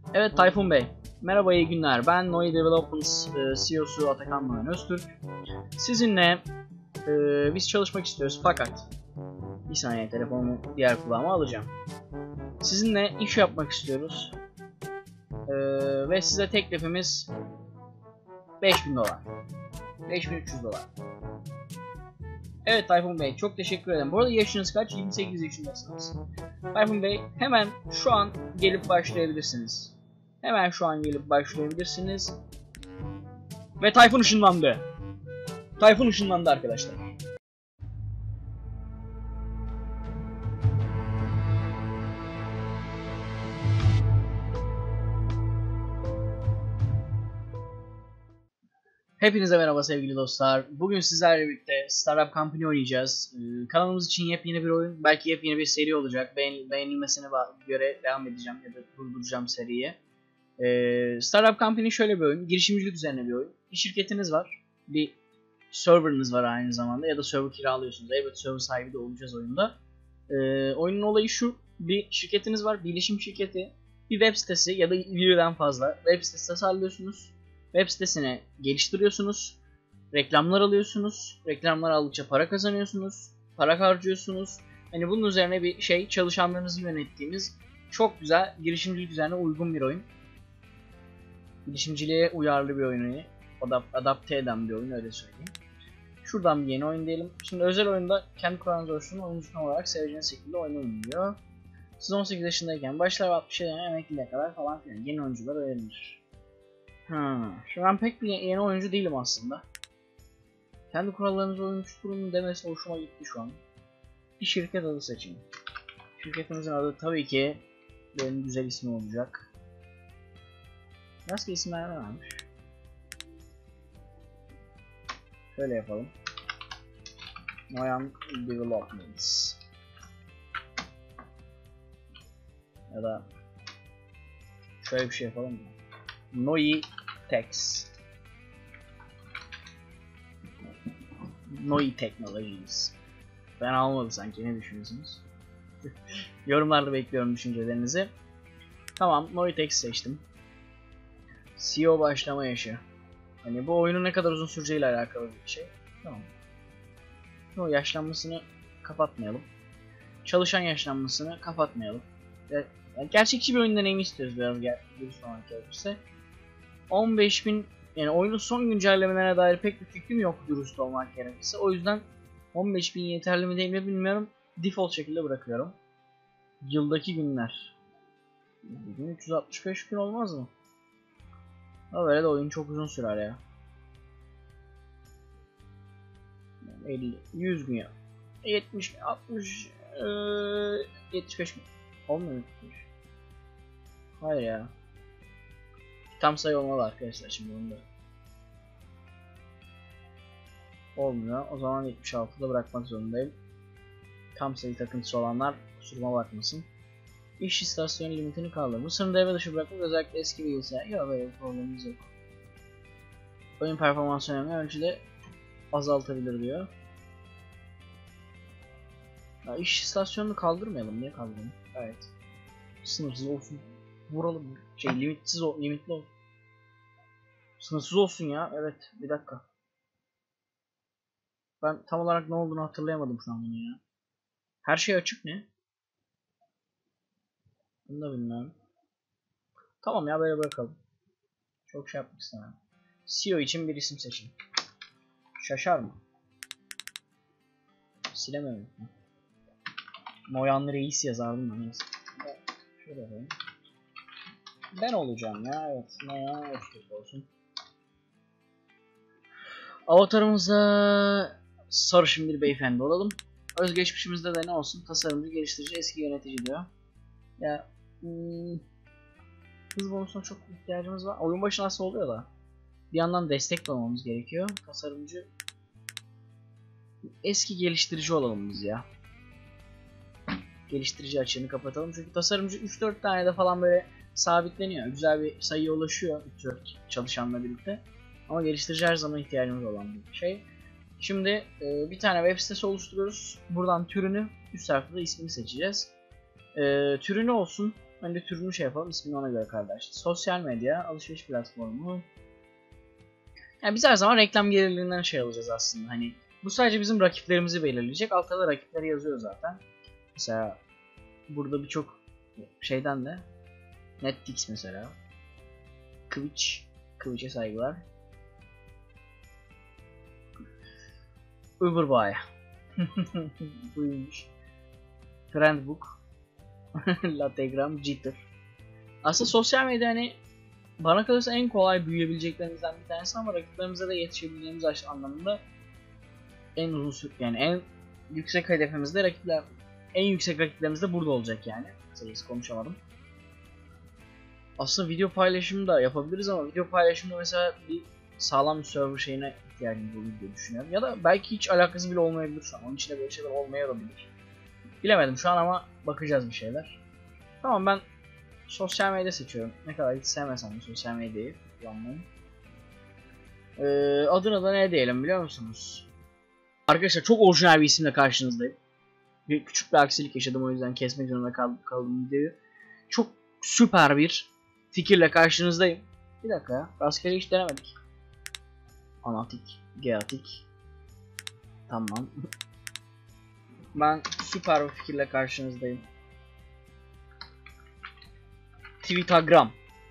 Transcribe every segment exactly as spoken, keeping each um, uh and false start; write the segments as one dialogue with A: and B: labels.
A: Evet Tayfun Bey, merhaba iyi günler. Ben Noi Development e, C E O'su Atakan Doğan Öztürk. Sizinle e, biz çalışmak istiyoruz fakat bir saniye telefonumu diğer kulağıma alacağım. Sizinle iş yapmak istiyoruz e, ve size teklifimiz beş bin dolar. beş bin üç yüz dolar. Evet Tayfun Bey, çok teşekkür ederim. Bu arada yaşınız kaç? yirmi sekiz yaşındasınız. Tayfun Bey, hemen şu an gelip başlayabilirsiniz. Hemen şu an gelip başlayabilirsiniz. Ve Tayfun ışınlandı. Tayfun ışınlandı arkadaşlar. Hepinize merhaba sevgili dostlar. Bugün sizlerle birlikte Startup Company oynayacağız. Ee, kanalımız için yepyeni bir oyun. Belki yepyeni bir seri olacak. Beğen beğenilmesine göre devam edeceğim ya da durduracağım seriyi. Ee, Startup Company şöyle bir oyun. Girişimcilik üzerine bir oyun. Bir şirketiniz var. Bir serverınız var aynı zamanda ya da server kiralıyorsunuz. Evet, server sahibi de olacağız oyunda. Ee, oyunun olayı şu. Bir şirketiniz var. Bilişim şirketi. Bir web sitesi ya da birden fazla web sitesi tasarlıyorsunuz. Web sitesini geliştiriyorsunuz. Reklamlar alıyorsunuz. Reklamlar aldıkça para kazanıyorsunuz. Para harcıyorsunuz. Hani bunun üzerine bir şey, çalışanlarınızı yönettiğimiz çok güzel, girişimcilik üzerine uygun bir oyun. Girişimciliğe uyarlı bir oyunu. Adapte eden bir oyun, öyle söyleyeyim. Şuradan bir yeni oyun diyelim. Şimdi özel oyunda kendi kuralınız oluşturun, oyuncu olarak seveceğiniz şekilde oyun diyor. Siz on sekiz yaşındayken başlar ve altmış yaşına emekliliğe kadar falan filan yeni oyuncular öğrenilir. Ha, şimdi ben pek bir yeni oyuncu değilim aslında. Kendi kurallarınızı oluşturun demesi hoşuma gitti şu an. Bir şirket adı seçin. Şirketimizin adı tabii ki benim güzel ismi olacak. Nasıl isimler ne varmış? Şöyle yapalım. Noyan Developments. Ya da şöyle bir şey yapalım mı? Noi Tex. Noi Technologies. Ben almadım sanki, ne düşünüyorsunuz? Yorumlarda bekliyorum düşüncelerinizi. Tamam, Noi Tex seçtim. C E O başlama yaşı. Hani bu oyunun ne kadar uzun süreceğiyle alakalı bir şey. Tamam. O yaşlanmasını kapatmayalım. Çalışan yaşlanmasını kapatmayalım. Yani gerçekçi bir oyun deneyimi istiyoruz biraz, dürüst olmak gerekirse. on beş bin, yani oyunun son güncellemelerine dair pek bir fikrim yok dürüst olmak gerekirse. O yüzden on beş bin yeterli mi değil mi bilmiyorum. Default şekilde bırakıyorum. Yıldaki günler. üç yüz altmış beş gün olmaz mı? Ama böyle de oyun çok uzun sürer ya. elli, yüz gün ya. yetmiş, altmış, yetmiş beş gün. Olmuyor. Hayır ya. Tam sayı olmalı arkadaşlar şimdi bunda. Olmuyor. O zaman yetmiş altıda bırakmak zorundayım. Tam sayı takıntısı olanlar kusuruma bakmasın. İş istasyonu limitini kaldır. Bu sınırı devre dışı bırakmak özellikle eski bilgisayar. Yok, böyle bir problemimiz yok. Oyun performansı önemli ölçüde azaltabilir diyor. Ya iş istasyonunu kaldırmayalım. Niye kaldıralım? Evet. Sınırsız olsun. Vuralım. Şey limitsiz o, limitli olsun. Sınırsız olsun ya. Evet. Bir dakika. Ben tam olarak ne olduğunu hatırlayamadım şu an bunu ya. Her şey açık ne? Bunu da bilmiyorum. Tamam ya, böyle bırakalım. Çok şey yapmak istemem. C E O için bir isim seçin. Şaşar mı? Silemedim. Noyan Reis yazardım ben. Neyse. Şöyle yapayım. Ben olacağım ya. Evet. Noyan Reis olsun. Avatarımızda sarışın bir beyefendi olalım. Özgeçmişimizde de ne olsun? Tasarımcı, geliştirici, eski yönetici diyor. Ya hmm, hız bonusuna çok ihtiyacımız var. Oyun başı nasıl oluyor da? Bir yandan destek de olmamız gerekiyor. Tasarımcı, eski geliştirici olalım biz ya. Geliştirici açığını kapatalım çünkü tasarımcı üç dört tane de falan böyle sabitleniyor. Güzel bir sayıya ulaşıyor üç dört çalışanla birlikte. Ama geliştirici her zaman ihtiyacımız olan bir şey. Şimdi e, bir tane web sitesi oluşturuyoruz. Buradan türünü, üst tarafta da ismini seçeceğiz. E, türünü olsun Önce türünü şey yapalım, ismini ona göre kardeş. Sosyal medya, alışveriş platformu. Yani biz her zaman reklam gelirlerinden şey alacağız aslında. Hani bu sadece bizim rakiplerimizi belirleyecek. Altta da rakipleri yazıyor zaten. Mesela burada birçok şeyden de Netflix mesela. Twitch, Twitch'e saygılar. Uberbuy. Buymuş. Trendbook. Lategram, Jitter. Aslında sosyal medya hani bana kalırsa en kolay büyüyebileceklerimizden bir tanesi ama rakiplerimize de yetişebileceğimiz anlamında en uzun süre yani en yüksek hedefimizde rakipler en yüksek rakiplerimiz de burada olacak yani. Sayısı konuşamadım. Aslında video paylaşımı da yapabiliriz ama video paylaşımında mesela bir sağlam bir server şeyine ihtiyacımız olur diye düşünüyorum. Ya da belki hiç alakası bile olmayabilir şu an. Onun içinde böyle şeyler olmayabilir. Bilemedim şu an ama bakacağız bir şeyler. Tamam, ben sosyal medya seçiyorum. Ne kadar hiç sevmesem de sosyal medyayı kullanmayı. Ee, adına da ne diyelim biliyor musunuz? Arkadaşlar çok orijinal bir isimle karşınızdayım. Bir küçük bir aksilik yaşadım, o yüzden kesmek zorunda kaldım, kaldım videoyu. Çok süper bir fikirle karşınızdayım. Bir dakika ya, rastgele hiç denemedik. Anatik, geatik. Tamam. Ben süper bir fikirle karşınızdayım. Twittergram.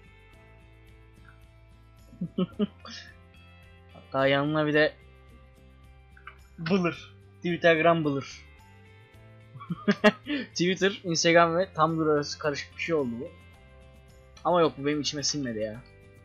A: Hatta yanına bir de Bulur. Twittergram bulur. Twitter, Instagram ve Tumblr arası karışık bir şey oldu bu. Ama yok, bu benim içime sinmedi ya.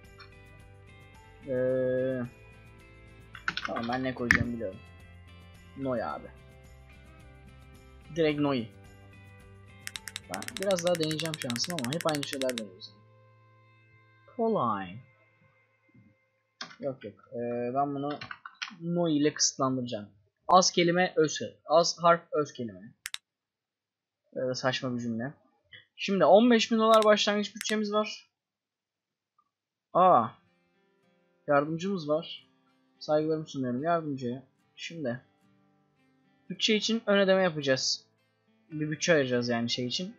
A: Ee, tamam, ben ne koyacağım biliyorum. Noi abi. Direkt Noi. Ben biraz daha deneyeceğim şansım ama hep aynı şeyler deniyoruz. Pauline. Yok yok. Ee, ben bunu Noi ile kısıtlandıracağım. Az kelime öz kelime. Az harf öz kelime. Böyle saçma bir cümle. Şimdi on beş bin dolar başlangıç bütçemiz var. Aa. Yardımcımız var. Saygılarımı sunuyorum yardımcıya. Şimdi bütçe için ön ödeme yapacağız. Bir bütçe ayıracağız yani şey için.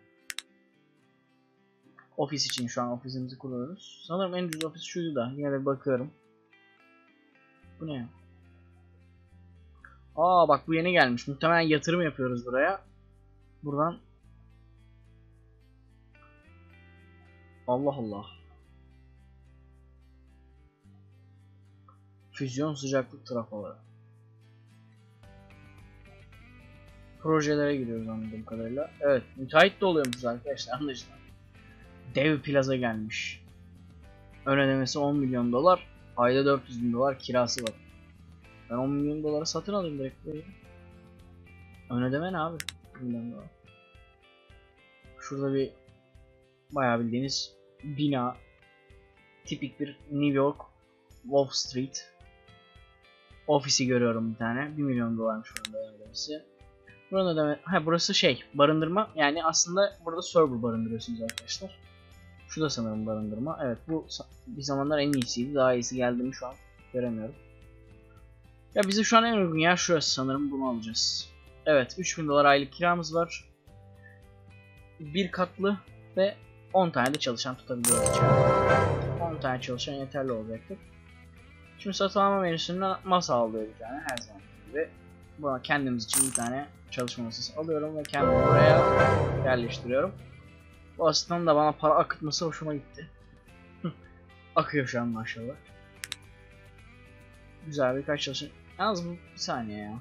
A: Ofis için şu an ofisimizi kuruyoruz. Sanırım en ucuz ofis şuydu da. Yine de bakıyorum. Bu ne? Aa bak, bu yeni gelmiş. Muhtemelen yatırım yapıyoruz buraya. Buradan. Allah Allah. Füzyon sıcaklık trafoları. Projelere giriyoruz anladığım kadarıyla. Evet, müteahhit de oluyormuşuz arkadaşlar, anlaşılan. Dev plaza gelmiş. Ön ödemesi on milyon dolar. Ayda dört yüz bin dolar kirası var. Ben on milyon dolara satın alayım direkt böyle. Ön ödeme ne abi? Milyon dolar. Şurada bir bayağı bildiğiniz bina. Tipik bir New York Wall Street. Ofisi görüyorum bir tane. bir milyon dolarmış onun ön ödemesi. Buranın ödeme... Ha, burası şey, barındırma. Yani aslında burada server barındırıyorsunuz arkadaşlar. Şu da sanırım barındırma. Evet, bu bir zamanlar en iyisiydi. Daha iyisi geldi mi şu an göremiyorum. Ya bize şu an en uygun yer şurası sanırım, bunu alacağız. Evet, üç bin dolar aylık kiramız var. Bir katlı ve on tane de çalışan tutabiliyoruz içeride. on tane çalışan yeterli olacaktır. Şimdi satın alma menüsünden masa alıyor bir tane her zaman gibi. Buna kendimiz için bir tane çalışma masası alıyorum ve kendimi buraya yerleştiriyorum. Bu asistanın da bana para akıtması hoşuma gitti. Akıyor şu an maşallah. Güzel, birkaç çalışan. Yalnız bu bir saniye ya.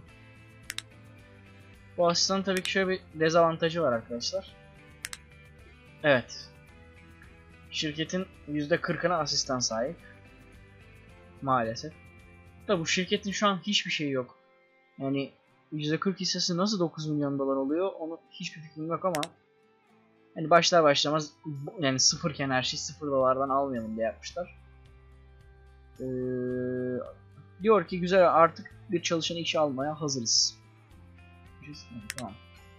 A: Bu asistanın tabii ki şöyle bir dezavantajı var arkadaşlar. Evet. Şirketin yüzde kırkına asistan sahip. Maalesef. Da bu şirketin şu an hiçbir şeyi yok. Yani yüzde kırk hissesi nasıl dokuz milyon dolar oluyor onu hiçbir fikrim yok ama hani başlar başlamaz yani sıfırken her şey sıfır dolardan almayalım diye yapmışlar. Ee, diyor ki güzel, artık bir çalışanı işe almaya hazırız. Tamam.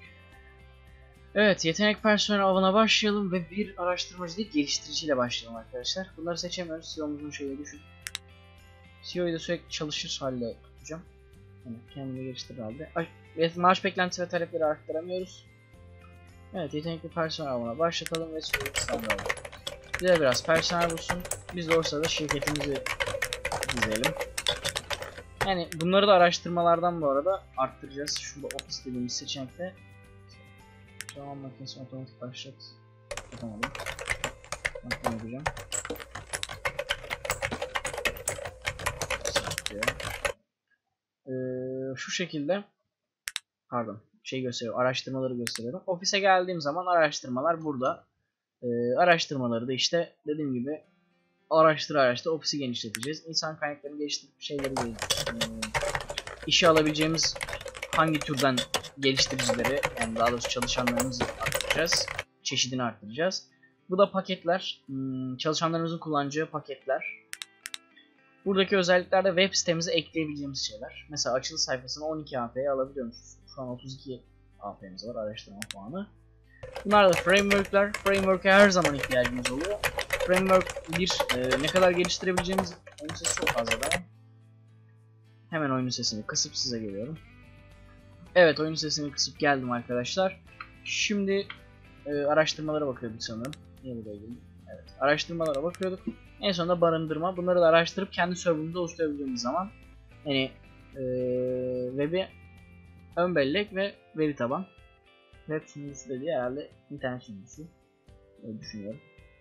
A: Evet, yetenek personel avına başlayalım ve bir araştırmacı değil geliştiriciyle başlayalım arkadaşlar. Bunları seçemiyoruz. C E O'muzun şeyi düşük. C E O'yu da sürekli çalışır halde tutacağım. Yani kendini geliştirir halde. Maaş beklentisi ve talepleri arttıramıyoruz. Evet, yetenekli personel almaya başlatalım ve sürekli standart. Bize biraz personel bulsun. Biz de o sırada şirketimizi dizelim. Yani bunları da araştırmalardan bu arada arttıracağız. Şurada ofis dediğimiz seçenekte. Zaman makinesi otomatik başlat. Yapamadım. Bakın yapacağım. Ee, şu şekilde. Pardon. Şey gösteriyor. Araştırmaları gösteriyorum. Ofise geldiğim zaman araştırmalar burada. Ee, araştırmaları da işte dediğim gibi araştır araştır ofisi genişleteceğiz. İnsan kaynaklarını geliştirip şeyleri geliştireceğiz. Ee, işe alabileceğimiz hangi türden geliştiricileri, yani daha doğrusu çalışanlarımızı arttıracağız. Çeşidini arttıracağız. Bu da paketler. Çalışanlarımızın kullanacağı paketler. Buradaki özelliklerde web sitemize ekleyebileceğimiz şeyler. Mesela açılı sayfasını on iki A P'ye alabiliyoruz. Şu an otuz iki A P'miz var, araştırma puanı. Bunlar da framework'ler. Framework'e her zaman ihtiyacımız oluyor. Framework bir e, ne kadar geliştirebileceğimiz oyun sesi çok fazla da. Hemen oyun sesini kısıp size geliyorum. Evet, oyun sesini kısıp geldim arkadaşlar. Şimdi e, araştırmalara bakıyorduk sanırım. Niye buraya girdim? Evet, araştırmalara bakıyorduk. En sonunda barındırma. Bunları da araştırıp kendi server'ımızda oluşturabildiğimiz zaman yani e, web'i ön bellek ve veri taban. Web sunucusu dediği herhalde internet sunucusu. Öyle düşünüyorum.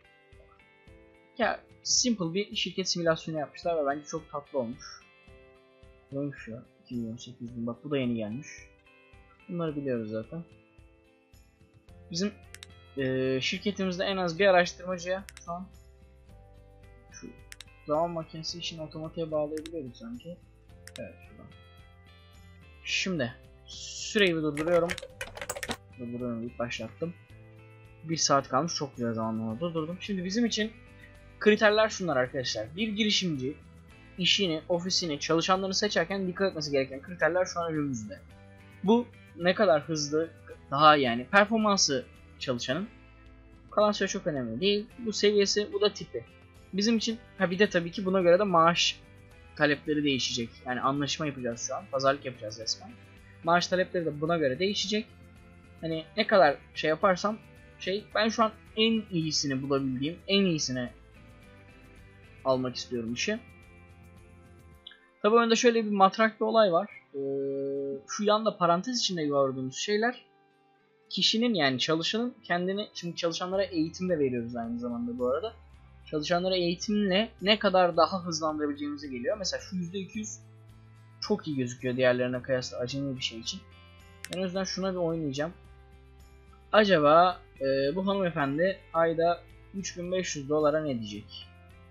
A: Ya simple bir şirket simülasyonu yapmışlar ve bence çok tatlı olmuş. Neymiş ya? iki milyon sekiz bin. Bak bu da yeni gelmiş. Bunları biliyoruz zaten. Bizim e, şirketimizde en az bir araştırmacıya şu an şu zaman makinesi için otomatiğe bağlayabiliyoruz sanki. Evet, şuradan. Şimdi süreyi durduruyorum. Durduruyorum, ilk başlattım. Bir saat kalmış, çok güzel zamanla durdurdum. Şimdi bizim için kriterler şunlar arkadaşlar. Bir girişimci işini, ofisini, çalışanlarını seçerken dikkat etmesi gereken kriterler şu an önümüzde. Bu ne kadar hızlı, daha yani performansı çalışanın. Kalan süre çok önemli değil. Bu seviyesi, bu da tipi. Bizim için ha bir de tabii ki buna göre de maaş talepleri değişecek. Yani anlaşma yapacağız şu an. Pazarlık yapacağız resmen. Maaş talepleri de buna göre değişecek. Hani ne kadar şey yaparsam şey, ben şu an en iyisini bulabildiğim, en iyisini almak istiyorum işi. Tabii önde şöyle bir matrak bir olay var. Ee, şu yanda parantez içinde gördüğümüz şeyler kişinin, yani çalışanın kendini, şimdi çalışanlara eğitim de veriyoruz aynı zamanda bu arada. Çalışanlara eğitimle ne kadar daha hızlandırabileceğimize geliyor. Mesela şu yüzde iki yüz çok iyi gözüküyor diğerlerine kıyasla acemi bir şey için. Ben o yüzden şuna bir oynayacağım. Acaba e, bu hanımefendi ayda üç bin beş yüz dolara ne diyecek?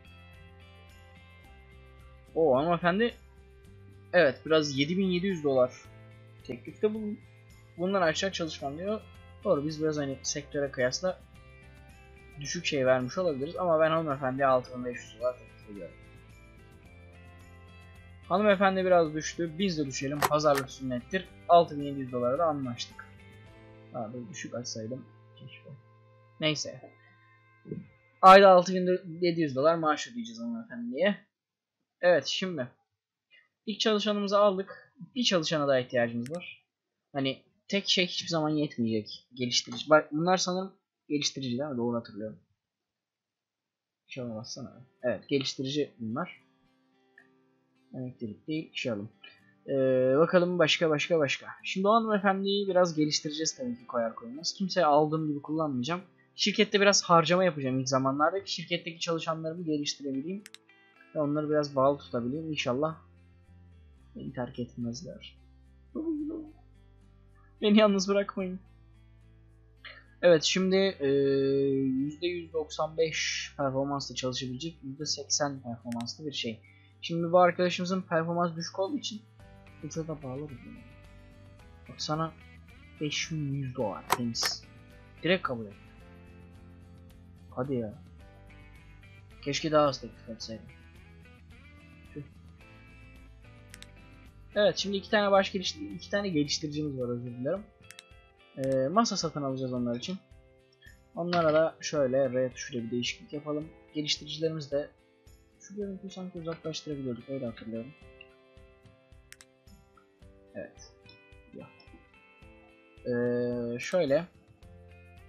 A: O hanımefendi evet biraz yedi bin yedi yüz dolar teklifte bulun. Bundan aşağı çalışmam diyor. Doğru, biz biraz hani sektöre kıyasla düşük şey vermiş olabiliriz ama ben hanımefendiye altı bin beş yüz dolar teklif ediyorum. Hanımefendi biraz düştü. Biz de düşelim. Pazarlık sünnettir. altı bin yedi yüz dolara da anlaştık. Abi düşük açsaydım. Keşke. Neyse. Ayda altı bin yedi yüz dolar maaş ödeyeceğiz hanımefendiye. Evet, şimdi ilk çalışanımızı aldık. Bir çalışana daha ihtiyacımız var. Hani tek şey hiçbir zaman yetmeyecek. Geliştirici. Bak bunlar sanırım geliştirici değil mi? Doğru hatırlıyorum. İşe alamazsana. Evet, geliştirici bunlar. Emeklilik değil, işe alım. Ee, bakalım başka başka başka. Şimdi o hanımefendiyi biraz geliştireceğiz tabii ki, koyar koymaz. Kimseye aldığım gibi kullanmayacağım. Şirkette biraz harcama yapacağım ilk zamanlarda ki şirketteki çalışanlarımı geliştirebileyim. Ve onları biraz bağlı tutabileyim. İnşallah beni terk etmezler. Beni yalnız bırakmayın. Evet, şimdi e, yüzde yüz doksan beş performansla çalışabilecek, yüzde seksen performanslı bir şey. Şimdi bu arkadaşımızın performans düşük olduğu için ucuza da bağlı. Bak sana beş bin yüz dolar temiz. Direkt kabul et. Hadi ya. Keşke daha az teklif etseydim. Evet, şimdi iki tane baş geliştir iki tane geliştiricimiz var, özür dilerim. Ee, masa satın alacağız onlar için. Onlara da şöyle R tuşuyla bir değişiklik yapalım. Geliştiricilerimiz de şu görüntüyü sanki uzaklaştırabiliyorduk, öyle hatırlıyorum. Evet. Ee, şöyle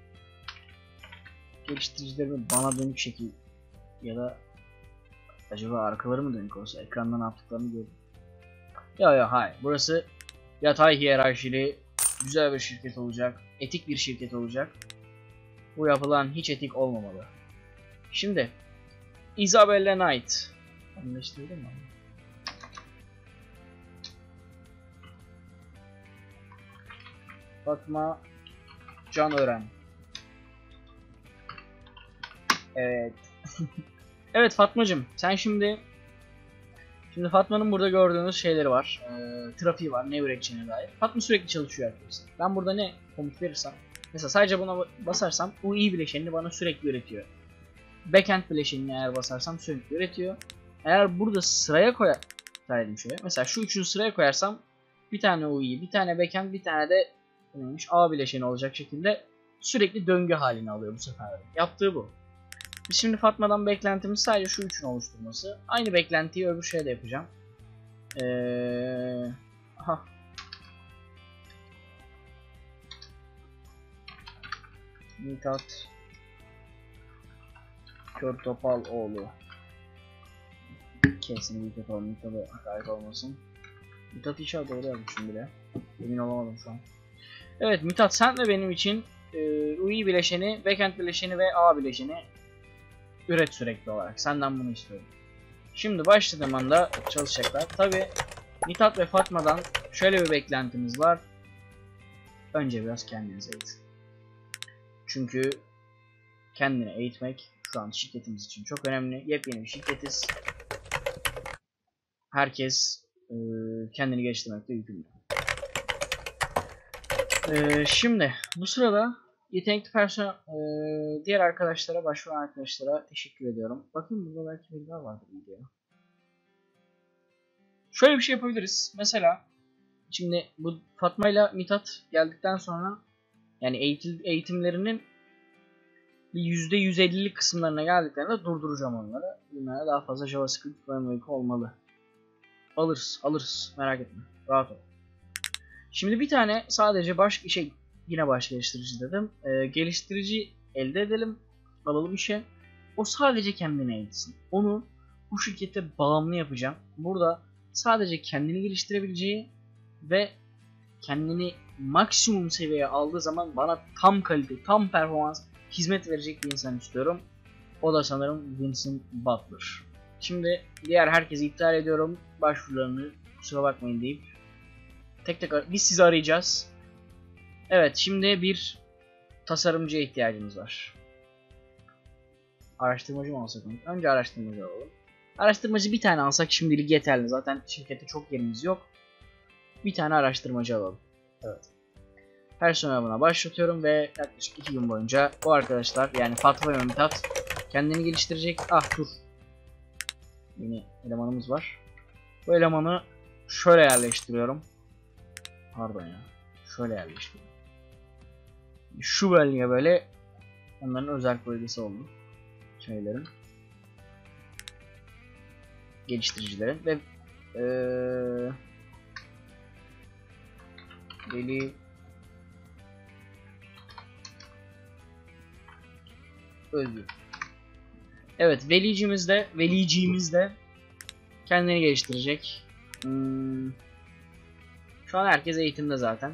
A: geliştiricilerimi bana dönük şekil ya da acaba arkaları mı dönük olsa ekranda ne yaptıklarını gördüm. Ya ya hayır. Burası yatay hiyerarşili güzel bir şirket olacak. Etik bir şirket olacak. Bu yapılan hiç etik olmamalı. Şimdi Isabella Knight. Anlaştırdın mı? Fatma Can Ören. Evet. Evet Fatmacığım, sen şimdi Şimdi Fatma'nın burada gördüğünüz şeyleri var. E, trafiği var, ne üreteceğine dair. Fatma sürekli çalışıyor arkadaşlar. Ben burada ne komut verirsem, mesela sadece buna basarsam U I bileşenini bana sürekli üretiyor. Backend bileşenini eğer basarsam sürekli üretiyor. Eğer burada sıraya koyarsaydım şöyle, mesela şu üçünü sıraya koyarsam bir tane U I, bir tane backend, bir tane de neymiş, A bileşeni olacak şekilde sürekli döngü halini alıyor bu sefer. Yaptığı bu. Biz şimdi Fatma'dan beklentimiz sadece şu üçün oluşturması. Aynı beklentiyi öbür şeye de yapacağım. Ee, aha. Mithat Körtopaloğlu. Kesin Mithat oğlu. Mithat'a hakaret olmasın. Mithat inşallah doğru yazmışım bile. Emin olamadım şu an. Evet Mithat, sen de benim için e, U I bileşeni, backend bileşeni ve A bileşeni üret sürekli olarak. Senden bunu istiyorum. Şimdi başladığım anda çalışacaklar. Tabi Mithat ve Fatma'dan şöyle bir beklentimiz var. Önce biraz kendinizi eğitin. Çünkü kendini eğitmek şu an şirketimiz için çok önemli. Yepyeni bir şirketiz. Herkes e, kendini geliştirmekte yükümlü. E, şimdi bu sırada yetenekli personel, e, diğer arkadaşlara, başvuran arkadaşlara teşekkür ediyorum. Bakın burada belki bir daha vardır video. Şöyle bir şey yapabiliriz. Mesela şimdi bu Fatma ile Mithat geldikten sonra, yani eğitim, eğitimlerinin bir yüzde yüz ellilik kısımlarına geldiklerinde durduracağım onları. Bunlara daha fazla JavaScript framework olmalı. Alırız, alırız. Merak etme. Rahat ol. Şimdi bir tane sadece baş şey yine baş geliştirici dedim. Ee, geliştirici elde edelim. Alalım işe. O sadece kendini eğitsin. Onu bu şirkete bağımlı yapacağım. Burada sadece kendini geliştirebileceği ve kendini maksimum seviyeye aldığı zaman bana tam kalite, tam performans hizmet verecek bir insan istiyorum. O da sanırım Vincent Butler. Şimdi diğer herkesi iptal ediyorum. Başvurularını kusura bakmayın deyip tek tek biz sizi arayacağız. Evet, şimdi bir tasarımcıya ihtiyacımız var. Araştırmacı mı alsak? Önce araştırmacı alalım. Araştırmacı bir tane alsak şimdilik yeterli. Zaten şirkette çok yerimiz yok. Bir tane araştırmacı alalım. Evet. Personel buna başlatıyorum ve yaklaşık iki gün boyunca bu arkadaşlar, yani Fatma ve Mithat kendini geliştirecek. Ah dur. Yeni elemanımız var. Bu elemanı şöyle yerleştiriyorum. Pardon ya. Şöyle yerleştiriyorum. Şu bölge böyle onların özel bölgesi oldu. Şeylerin. Geliştiricilerin ve ee, Veli Özgür. Evet, velicimiz de velicimiz de kendini geliştirecek. Hmm. Şu an herkes eğitimde zaten.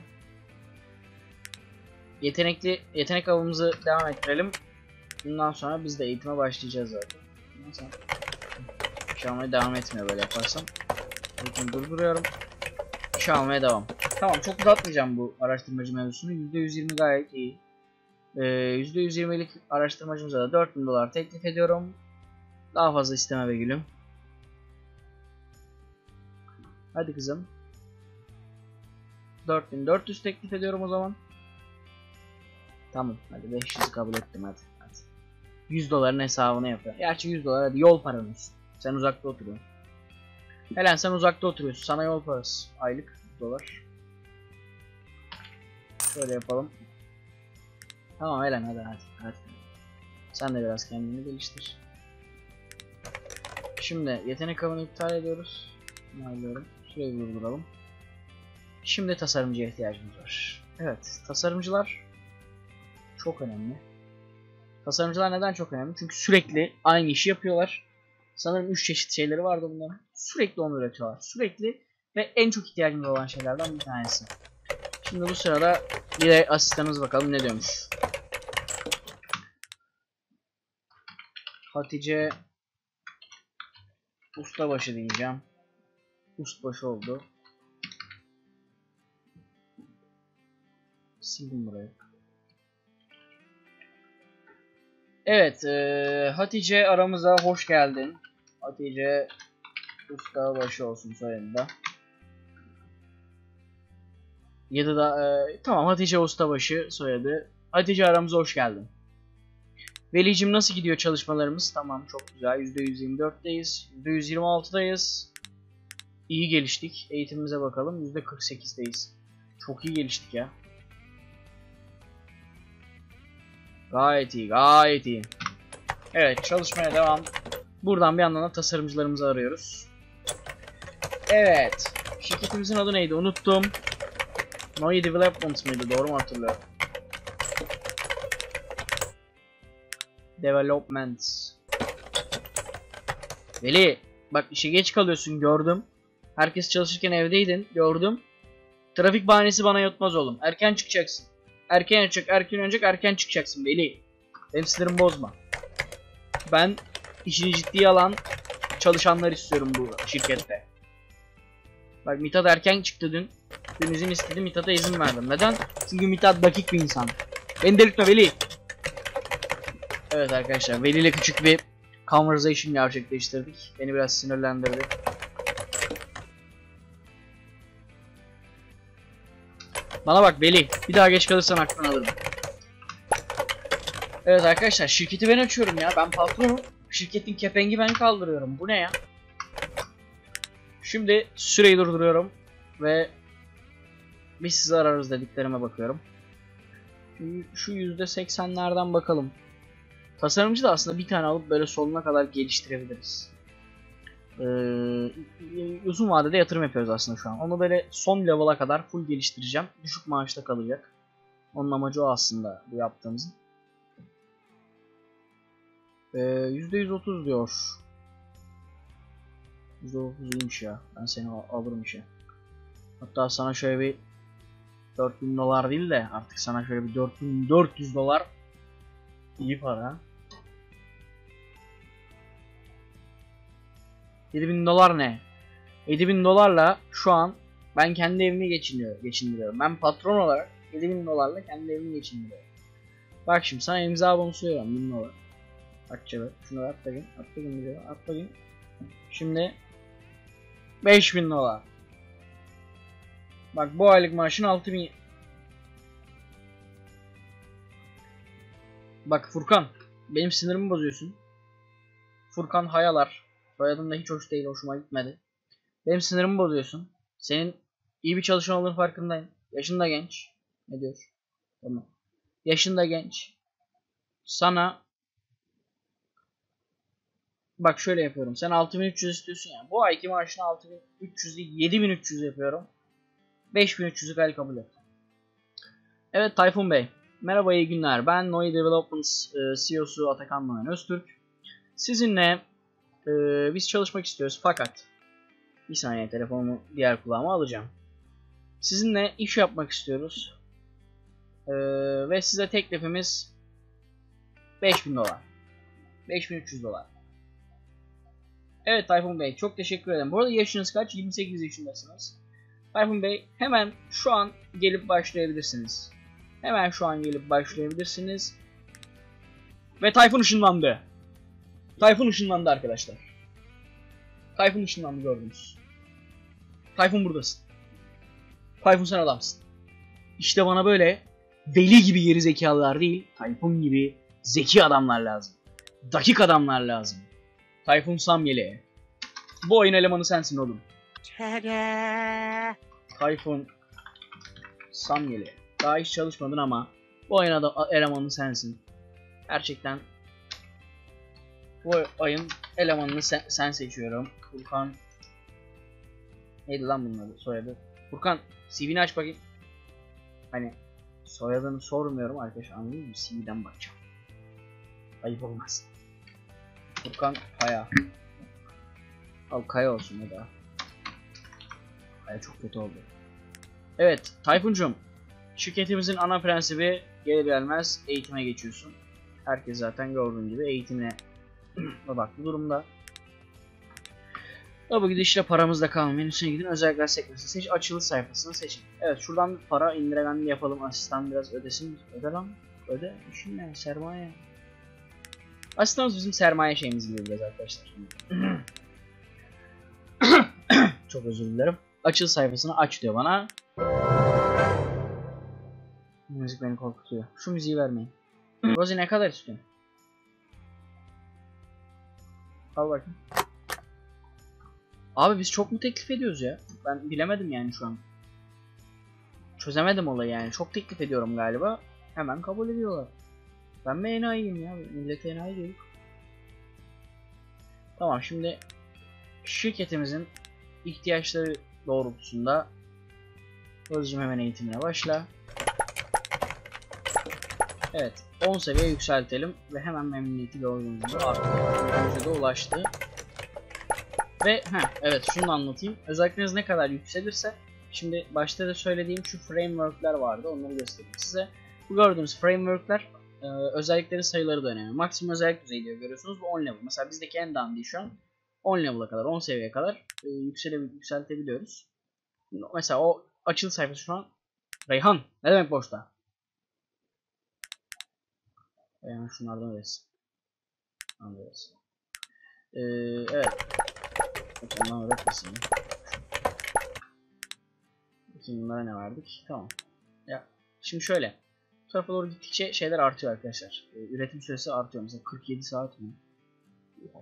A: Yetenekli yetenek avımızı devam ettirelim. Bundan sonra biz de eğitime başlayacağız zaten. Sen İş almaya devam etmiyor böyle yaparsam. Eğitimi durduruyorum. İş almaya devam. Tamam, çok uzatmayacağım bu araştırmacı mevzusunu. yüzde yüz yirmi gayet iyi. Ee, yüzde yüz yirmilik araştırmacımıza da dört bin dolar teklif ediyorum. Daha fazla isteme be gülüm. Hadi kızım. dört bin dört yüz teklif ediyorum o zaman. Tamam, hadi beş yüzü kabul ettim, hadi. hadi. yüz doların hesabını yapıyor. Gerçi yüz dolar hadi yol paranı olsun. Sen uzakta oturuyorsun. Helen sen uzakta oturuyorsun. Sana yol parası. Aylık yüz dolar. Şöyle yapalım. Tamam Helen, hadi hadi. hadi. Sen de biraz kendini geliştir. Şimdi yetenek avını iptal ediyoruz. Onaylıyorum. Şurayı durduralım. Şimdi tasarımcıya ihtiyacımız var. Evet, tasarımcılar çok önemli. Tasarımcılar neden çok önemli? Çünkü sürekli aynı işi yapıyorlar. Sanırım üç çeşit şeyleri vardı bunların. Sürekli onu üretiyorlar. Sürekli ve en çok ihtiyacımız olan şeylerden bir tanesi. Şimdi bu sırada bir de asistanımız bakalım ne diyormuş. Hatice ustabaşı diyeceğim. Ustabaşı oldu. Sildim burayı. Evet, e, Hatice aramıza hoş geldin. Hatice ustabaşı olsun soyadında. Ya da e, tamam, Hatice ustabaşı soyadı. Hatice aramıza hoş geldin. Velicim nasıl gidiyor çalışmalarımız? Tamam, çok güzel. yüzde yüz yirmi dört'teyiz. yüzde yüz yirmi altı'dayız. İyi geliştik. Eğitimimize bakalım. yüzde kırk sekiz'deyiz. Çok iyi geliştik ya. Gayet iyi, gayet iyi. Evet, çalışmaya devam. Buradan bir yandan da tasarımcılarımızı arıyoruz. Evet. Şirketimizin adı neydi? Unuttum. Noi Development mıydı? Doğru mu hatırlıyorum? Development. Veli, bak işe geç kalıyorsun, gördüm. Herkes çalışırken evdeydin, gördüm. Trafik bahanesi bana yatmaz oğlum. Erken çıkacaksın. Erken yatacak, erken oynayacak, erken çıkacaksın Veli. Benim sinirimi bozma. Ben işini ciddiye alan çalışanlar istiyorum bu şirkette. Bak Mithat erken çıktı dün. Dün izin istedi, Mithat'a izin verdim. Neden? Çünkü Mithat dakik bir insan. Beni delirtme Veli. Evet arkadaşlar, Veli ile küçük bir conversation gerçekleştirdik. Beni biraz sinirlendirdi. Bana bak Veli, bir daha geç kalırsan aklını alırım. Evet arkadaşlar, şirketi ben açıyorum ya. Ben patronum. Şirketin kepengi ben kaldırıyorum. Bu ne ya? Şimdi süreyi durduruyorum ve biz sizi ararız dediklerime bakıyorum. Şu yüzde seksen'lerden bakalım. Tasarımcı da aslında bir tane alıp böyle sonuna kadar geliştirebiliriz. Ee, uzun vadede yatırım yapıyoruz aslında şu an. Onu böyle son level'a kadar full geliştireceğim. Düşük maaşta kalacak. Onun amacı o aslında bu yaptığımızın. Ee, yüzde yüz otuz diyor. yüzde otuz iyiymiş ya. Ben seni al alırım işe. Hatta sana şöyle bir dört bin dolar değil de artık sana şöyle bir dört bin dört yüz dolar iyi para. yedi bin dolar ne? yedi bin dolarla şu an ben kendi evimi geçindiriyorum. geçindiriyorum. Ben patron olarak yedi bin dolarla kendi evimi geçindiriyorum. Bak şimdi sana imza bonusu veriyorum bin dolar. Bak çabuk şunu at bakayım. At bakayım bir at bakayım. Şimdi beş bin dolar. Bak bu aylık maaşın altı bin. Bak Furkan, benim sinirimi bozuyorsun. Furkan Hayalar. Soyadın da hiç hoş değil, hoşuma gitmedi. Benim sinirimi bozuyorsun. Senin iyi bir çalışan olduğunu farkındayım. Yaşın da genç. Ne diyor? Tamam. Yaşın da genç. Sana bak şöyle yapıyorum. Sen altı bin üç yüz istiyorsun ya. Bu ayki maaşını altı bin üç yüz değil yedi bin üç yüz yapıyorum. beş bin üç yüz'ü gel kabul et. Evet Tayfun Bey. Merhaba, iyi günler. Ben Noi Development C E O'su Atakan Noyan Öztürk. Sizinle e, biz çalışmak istiyoruz fakat bir saniye, telefonumu diğer kulağıma alacağım. Sizinle iş yapmak istiyoruz. E, ve size teklifimiz beş bin dolar. beş bin üç yüz dolar. Evet Tayfun Bey, çok teşekkür ederim. Bu arada yaşınız kaç? yirmi sekiz yaşındasınız. Tayfun Bey, hemen şu an gelip başlayabilirsiniz. Hemen şu an gelip başlayabilirsiniz. Ve Tayfun ışınlandı. Tayfun ışınlandı arkadaşlar. Tayfun ışınlandı, gördünüz. Tayfun buradasın. Tayfun sen adamsın. İşte bana böyle Veli gibi geri zekalılar değil, Tayfun gibi zeki adamlar lazım. Dakik adamlar lazım. Tayfun Samyeli. Bu oyun elemanı sensin oğlum. Tayfun Samyeli. Daha hiç çalışmadın ama bu oyun elemanı sensin. Gerçekten bu oyun elemanını sen, sen seçiyorum. Furkan. Neydi lan bunun adı, soyadı? Furkan, C V'ni aç bakayım. Hani soyadını sormuyorum arkadaşlar, anladın mı? C V'den bakacağım. Ayıp olmaz. Furkan Kaya. Al Kaya olsun o da. Kaya çok kötü oldu. Evet Tayfuncuğum. Şirketimizin ana prensibi gelir gelmez eğitime geçiyorsun. Herkes zaten gördüğün gibi eğitimine odaklı durumda. Bu gidişle paramız da kalmıyor. Menüsüne gidin, özellikler sekmesini seç, açılış sayfasını seçin. Evet şuradan bir para indiremen yapalım. Asistan biraz ödesin. Öde lan. Öde. Düşün ne? Sermaye. Asistanımız bizim sermaye şeyimiz gibi biraz arkadaşlar. Çok özür dilerim. Açılış sayfasını aç diyor bana. Müzik beni korkutuyor. Şu müziği vermeyin. Rosie ne kadar istiyorsun? Al bakayım. Abi biz çok mu teklif ediyoruz ya? Ben bilemedim yani şu an. Çözemedim olayı yani. Çok teklif ediyorum galiba. Hemen kabul ediyorlar. Ben mi enayiyim ya? Millete enayi değil. Tamam şimdi şirketimizin ihtiyaçları doğrultusunda Rosie'cim hemen eğitimine başla. Evet on seviye yükseltelim ve hemen memnuniyeti gördüğünüz gibi arttı. Yüzde ulaştı. Ve heh, evet şunu anlatayım. Özellikleriniz ne kadar yükselirse, şimdi başta da söylediğim şu framework'ler vardı, onları göstereyim size. Bu gördüğünüz framework'ler e, özellikleri sayıları da önemli. Maksimum özellik düzeyi diyor, görüyorsunuz, bu on level. Mesela bizdeki en dandiği şu an on level'a kadar, on seviyeye kadar e, yükseltebiliyoruz. Mesela o açılı sayfası şu an Reyhan ne demek boşta? Reyhan şunlardan ödesin. Anlıyoruz. Ee, evet. Ondan öğretmesin. Bakayım bunlara ne verdik? Tamam. Ya şimdi şöyle. Bu tarafa doğru gittikçe şeyler artıyor arkadaşlar. Ee, üretim süresi artıyor. Mesela kırk yedi saat mi? Oha.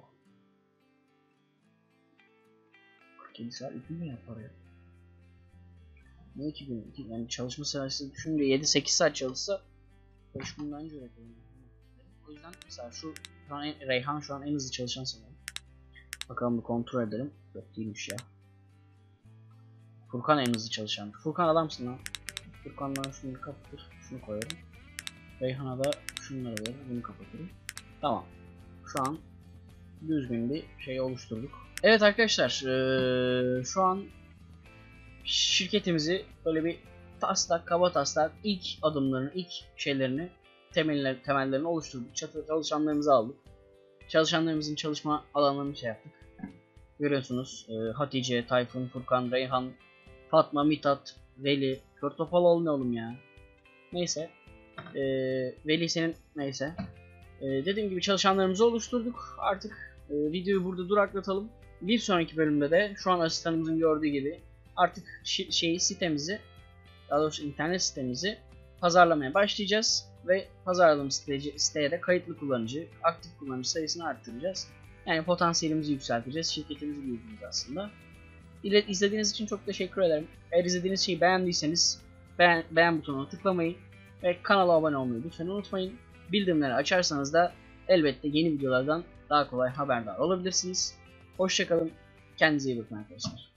A: kırk yedi saat iki gün yapar ya. Ne iki gün? Yani çalışma süresi düşününce yedi sekiz saat çalışsa beş günden önce üretiyor. O yüzden mesela şu, şu an en, Reyhan şu an en hızlı çalışan sanırım. Bakalım bir kontrol edelim. Yok değilmiş ya. Furkan en hızlı çalışan. Furkan adamsın lan. Furkan'dan şunu kapatır. Şunu koyarım. Reyhan'a da şunları verir. Bunu kapatırım. Tamam. Şu an düzgün bir şey oluşturduk. Evet arkadaşlar. Ee, şu an şirketimizi böyle bir taslak, kaba taslak ilk adımlarını, ilk şeylerini, temeller, temellerini oluşturduk. Çatı çalışanlarımızı aldık. Çalışanlarımızın çalışma alanlarını şey yaptık. Görüyorsunuz e, Hatice, Tayfun, Furkan, Reyhan, Fatma, Mithat, Veli, Körtopaloğlu ne oğlum ya. Neyse. E, Veli senin neyse. E, dediğim gibi çalışanlarımızı oluşturduk. Artık e, videoyu burada duraklatalım. Bir sonraki bölümde de şu an asistanımızın gördüğü gibi artık şeyi sitemizi, daha doğrusu internet sitemizi pazarlamaya başlayacağız. Ve pazarladığımız siteye, siteye de kayıtlı kullanıcı, aktif kullanıcı sayısını arttıracağız. Yani potansiyelimizi yükselteceğiz. Şirketimizi büyüteceğiz aslında. İzlediğiniz için çok teşekkür ederim. Eğer izlediğiniz şeyi beğendiyseniz beğen, beğen butonuna tıklamayı ve kanala abone olmayı lütfen unutmayın. Bildirimleri açarsanız da elbette yeni videolardan daha kolay haberdar olabilirsiniz. Hoşça kalın. Kendinize iyi bakın arkadaşlar.